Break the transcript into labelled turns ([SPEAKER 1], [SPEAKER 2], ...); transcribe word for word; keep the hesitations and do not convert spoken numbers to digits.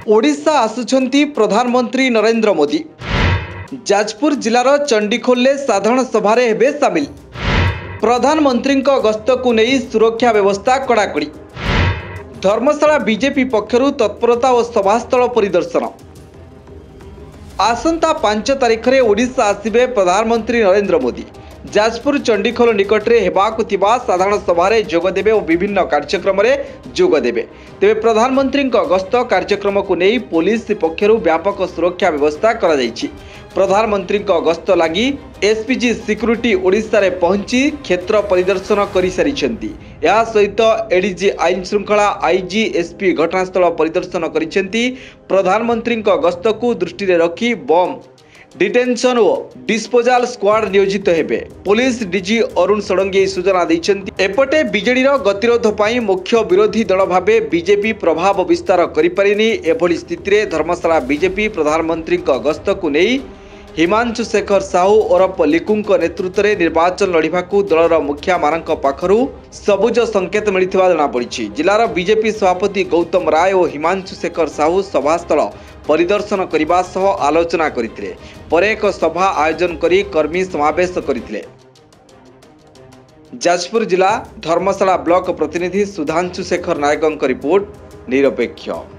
[SPEAKER 1] ओडिशा आसुछंती प्रधानमंत्री नरेंद्र मोदी। जाजपुर जिलार चंडीखोल साधारण सभारे हेबे सामिल। प्रधानमंत्री गस्त को नहीं सुरक्षा व्यवस्था कड़ाकड़ी। धर्मशाला बीजेपी पक्षरु तत्परता और सभास्थल परिदर्शन। आसंता पांच तारिख में ओडिशा आसिबे प्रधानमंत्री नरेंद्र मोदी। जाजपुर चंडीखोल निकटरे हेबाकु थिबा साधारण सभारे जोगदेबे और विभिन्न कार्यक्रम रे जोगदेबे। तेबे प्रधानमंत्री गस्त कार्यक्रम को नहीं पुलिस पक्षरु व्यापक सुरक्षा व्यवस्था करा जायछि। प्रधानमंत्री गस्त लगी एसपीजी सिक्यूरिटी ओडिशा रे पहुंची क्षेत्र परिदर्शन करि सारिछंती। या सहित एडीजी आईन श्रृंखला आईजी एसपी घटनास्थल परिदर्शन करिसेंती। प्रधानमंत्री गस्त को दृष्टि रे रखी बम डिटेंशन और डिस्पोजाल स्क्वाड नियोजित हेबे। पुलिस डीजी अरुण षडंगी सूचना दैछंती। एपटे बीजेडी गतिरोध पई मुख्य विरोधी दल भाबे बीजेपी प्रभाव विस्तार करि परिनी। एभली स्थिति रे धर्मशाला बीजेपी प्रधानमंत्री गस्त को नहीं हिमांशु शेखर साहू ओरफ लिकुंक नेतृत्व में निर्वाचन लड़ाकू दलर मुखिया मानक पाखरु सबुज संकेत मिलता जनापड़ी। जिलार बीजेपी सभापति गौतम राय और हिमांशु शेखर साहू सभास्थल परिदर्शन करने सह आलोचना करते परे एक सभा आयोजन करी कर्मी समावेश करते। जाजपुर जिला धर्मशाला ब्लॉक प्रतिनिधि सुधांशु शेखर नायकों रिपोर्ट निरपेक्ष।